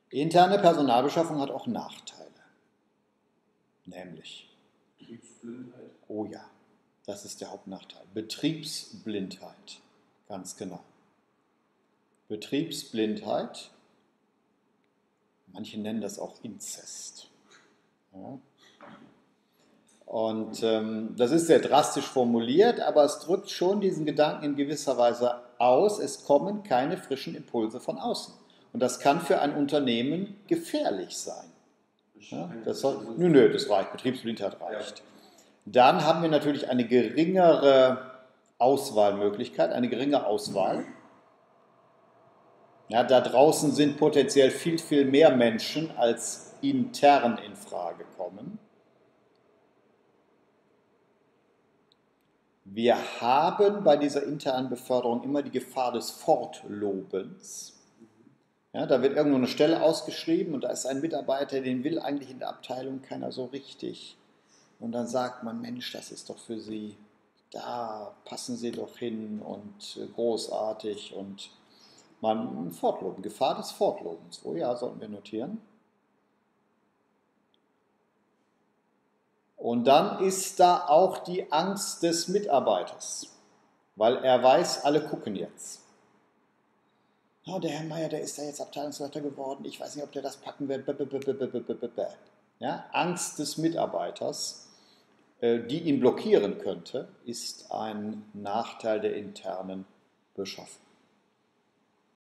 Interne Personalbeschaffung hat auch Nachteile. Nämlich, Betriebsblindheit. oh ja, das ist der Hauptnachteil. Betriebsblindheit, ganz genau. Betriebsblindheit, manche nennen das auch Inzest. Ja. Und das ist sehr drastisch formuliert, aber es drückt schon diesen Gedanken in gewisser Weise aus, es kommen keine frischen Impulse von außen. Und das kann für ein Unternehmen gefährlich sein. Ja, das reicht, Betriebsblindheit reicht. Dann haben wir natürlich eine geringere Auswahlmöglichkeit, eine geringe Auswahl. Ja, da draußen sind potenziell viel, viel mehr Menschen, als intern in Frage kommen. Wir haben bei dieser internen Beförderung immer die Gefahr des Fortlobens. Ja, da wird irgendwo eine Stelle ausgeschrieben und da ist ein Mitarbeiter, den will eigentlich in der Abteilung keiner so richtig. Und dann sagt man, Mensch, das ist doch für Sie, da passen Sie doch hin und großartig und man fortloben, Gefahr des Fortlobens. Oh ja, sollten wir notieren. Und dann ist da auch die Angst des Mitarbeiters, weil er weiß, alle gucken jetzt. Oh, der Herr Meier, der ist ja jetzt Abteilungsleiter geworden, ich weiß nicht, ob der das packen wird. Ja, Angst des Mitarbeiters, die ihn blockieren könnte, ist ein Nachteil der internen Beschaffung.